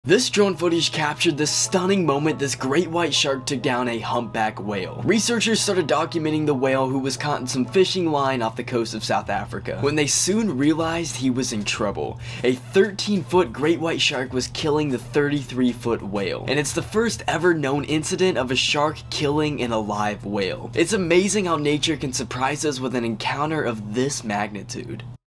This drone footage captured the stunning moment this great white shark took down a humpback whale. Researchers started documenting the whale, who was caught in some fishing line off the coast of South Africa, when they soon realized he was in trouble. A 13-foot great white shark was killing the 33-foot whale, and it's the first ever known incident of a shark killing an alive whale. It's amazing how nature can surprise us with an encounter of this magnitude.